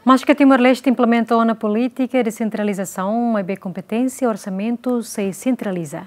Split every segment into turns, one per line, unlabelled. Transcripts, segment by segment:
Mas que Timor-Leste implementa uma política de desentralizasaun, maibe kompeténsia, orsamentu se sentraliza.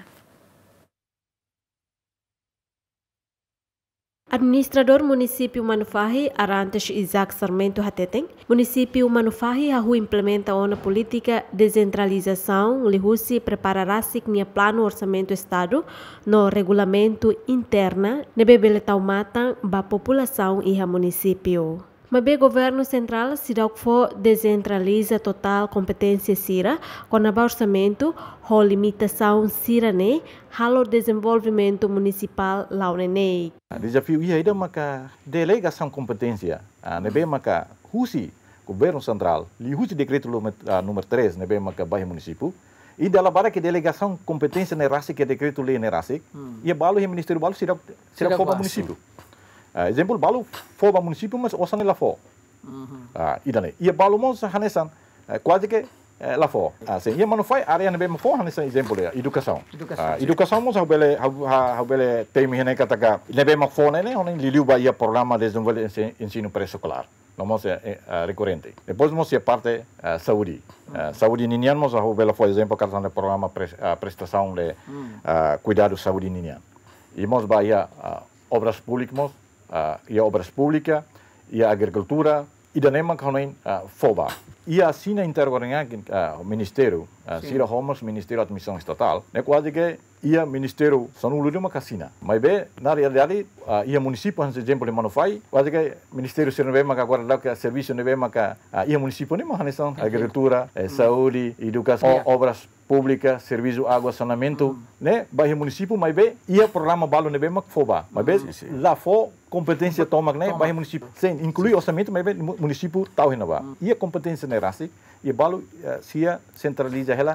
Administrador município Manufahi, Arantes Isaac Sarmento Hateteng, município Manufahi ahu implementa uma política de desentralização, lihusi preparará-se com plano orçamento estado no regulamento interna, nebebeletau matan ba população e a município. Mas governo central se dá o que for desentraliza total competência sira, com a orçamento, a limitação sira ne, halo desenvolvimento municipal lá nenei.
Desafio ia ida maka delegação competência, nebe maka husi governo central, li husi decreto número 3, nebe maka bairro município, e dela para que delegação competência ne rasik que decreto lei ne rasik, ia balu e ministério balu sira foba município. Exemplo, balu foba município, mas osane lá fo. Idane. Ia balu mos hanesan, quase que lá fo. Assim, ia manufai área nebe mo fo hanesan exemplo de educação. Educação mos haubele temi hene kataka nebe mo fo nene, onen liliu ba ia programa de desenvolvimento ensino pré-escolar. Nós é recorrente. Depois nós é parte saúde. Saúde ninhan nós haubele por exemplo cartão de programa prestação de cuidado saúde ninhan. E nós ba ia obras públicas, e obras públicas, e a agricultura, e da nema kahonain foba. E assim na intergovernar o ministério, sira homos ministério da admissão estatal, né quase que ia ministério sanulu de uma casina. Mas bem, na realidade, ia município, por exemplo, de Manufai, quase que ministério se não vê mais agora lá que serviço não vê mais ia município nem mais agricultura, saúde, educação, obras públicas, serviço, água, saneamento, né? Bairro município, mas bem, ia programa balo não vê mais foba. Mas bem, lá for competência toma, né? Bairro município, sem incluir orçamento, mas bem município tal renova. Ia competência nerasi, ia balo se centraliza ela,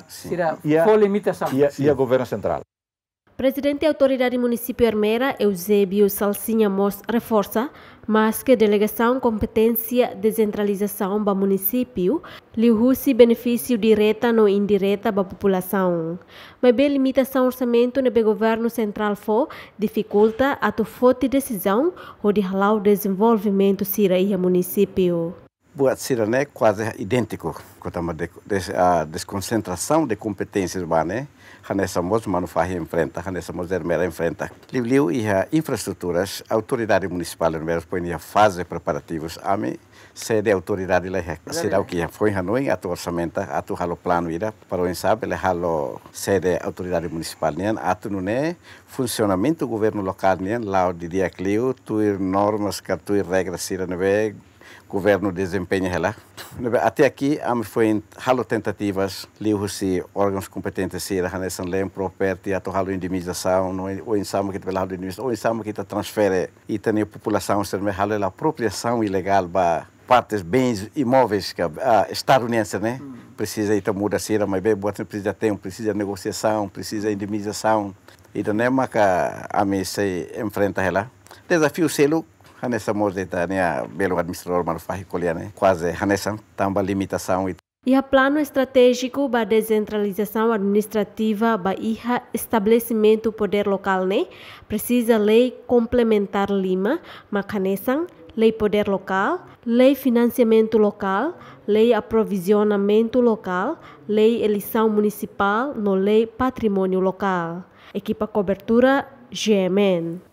ia governo central.
Presidente da Autoridade Município Armeira, Eusébio Salsinha Mos, reforça, mas que a delegação competência descentralização para município liu-se benefício direta ou indireta para a população. Mas bem limitação orçamento no governo central for dificulta a forte decisão ou de halau desenvolvimento sira e município.
Buat sira né quase idêntico com a desconcentração de competências né nessa mos Manufahi enfrenta, nessa mos Armeira enfrenta. Liu e a infraestruturas, a autoridade municipal de Armeira põe a fase preparativos, a mim sede autoridade lá será o que foi Hanoi, a orçamento, a tu halo plano ira para o ensabe, le halo sede autoridade municipal nian, a tu não funcionamento do governo local nian, lá de dia clio, tu normas, tu regras sira neve governo desempenha ela. Até aqui, foi halo tentativas, liu-se órgãos competentes sira, nessa lei property, a halo indemnização, ou ensamo que halo indemnização, ou ensamo que transfere e tem a população ser halo a apropriação ilegal para partes bens imóveis que estadunidense, né? Precisa ir muda sira, mas bem, precisa tempo, precisa negociação, precisa indemnização. E então é uma que a mim se enfrenta ela. Desafio selo nessa moseta né belo administrador Manufahi colhene quase nessa tamba limitação
e a plano estratégico para descentralização administrativa para estabelecimento poder local né precisa lei complementar Lima macanesan lei poder local lei financiamento local lei aprovisionamento local lei eleição municipal no lei patrimônio local equipa cobertura GMN